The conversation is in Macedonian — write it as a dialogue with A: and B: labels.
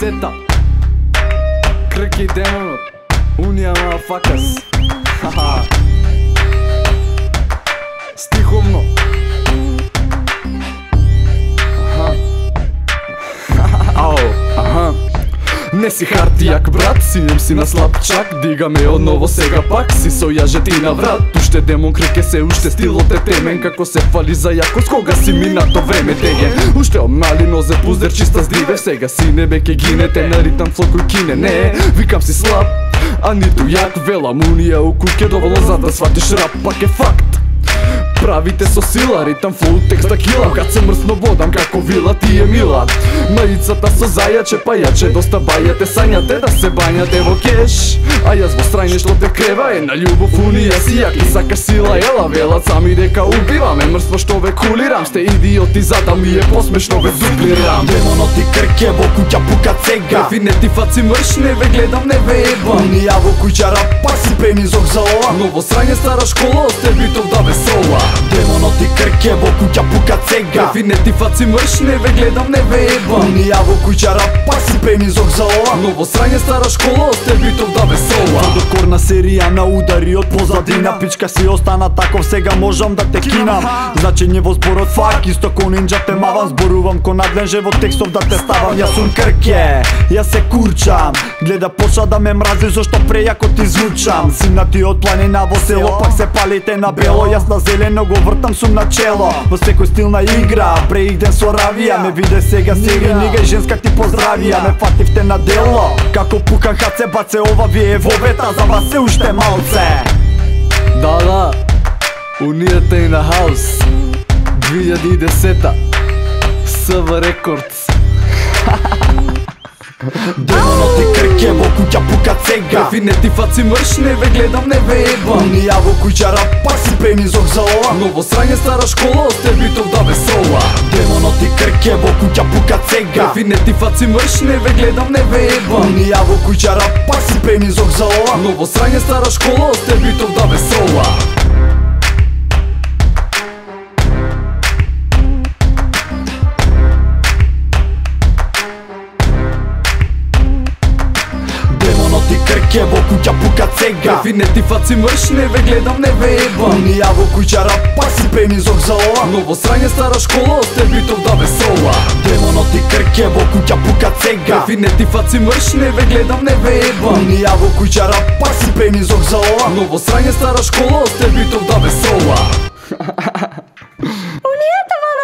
A: 2010-та. Кръг и демонот, уния мафакас. Стиховно. Не си хартияк, брат, синем си на слабчак. Дигаме одново сега пак, си сојаже ти на врат. Уште демон крке се, уште стилот е темен. Како се фали за јако, скога си минато време деген. Уште омали нозе пуздер чиста здриве. Сега си небе ке гинете на ритам фло кој кине. Не, викам си слаб, а ниту јак. Велам унија у куке доволно за да сватиш рап, пак е факт. Правите со сила, ритам флоу, текста кила. Кад се мрсно водам како вила, ти е мила. Маицата со зајаче, па јаче доста бајате. Сањате да се бањате во кеш, а јас во страјне што те крева е на љубов унија си. Ја ки сакаш сила, ела велат сами дека убиваме. Мрство што ве кулирам, сте идиоти за да ми е посмешно ве дуплирам.
B: Демонот и крке во куќа пука цега.
A: Дефинети фаци мрш, не ве гледам, не ве ебам.
B: Унија во куќа рап, пак си пенизок за ова.
A: Ново срање стара школа, осте битов да ве сола.
B: Демонот и крке во куќа пука цега.
A: Дефинети фаци мрш, не ве гледам, не ве ебам.
B: Унија во куќа рап, пак си пенизок за ова.
A: Ново срање стара школа, осте битов да ве сола.
B: Водокорна серија на удари од позадина. Пичка си остана таков, сега можам да те кинам. Значење во зборот фак, исто ко нинджа те мавам. Зборувам ко надлен во текстов да те ставам. Јас сум крке, јас се курчам. Гледа почна да ме мрази зашто прејако ти звучам. Симнати од планина во село, пак се палите на бело. Јас на зелено го вртам, сум на чело. Во секој стил на игра, бреик ден со равија. Ме виде сега сери нига и женска ти поздравија. Ме фативте на дело, како пукан хаце баце. Ова ви е вовета, за вас се уште малце.
A: Да, унијата и на хаус 2010-та СВ Рекордс.
B: Демонот и крке во куќа пука цега.
A: Дефинети фаци мрш, не ве гледам, не ве ебам.
B: Унија во куќа рап, пак си пенизок за ова.
A: Ново срање стара школа, осте битов да ве сола.
B: Демонот и крке во куќа пука цега.
A: Дефинети фаци мрш, не ве гледам, не ве ебам.
B: Унија во куќа рап, пак си пенизок за ова.
A: Ново срање стара школа, осте битов да ве сола.
B: Крке во куќа пука цега.
A: Дефинети фаци мрш, не ве гледам, не ве ебам.
B: Унија во куќа рап, пак си пенизок за ова.
A: Ново срање стара школа, осте битов да ве сола.
B: Демонот и крке во куќа пука цега.
A: Дефинети фаци мрш, не ве гледам, не ве ебам.
B: Унија во куќа рап, пак си пенизок за ова.
A: Ново срање стара школа, осте битов да ве сола.
C: Унијата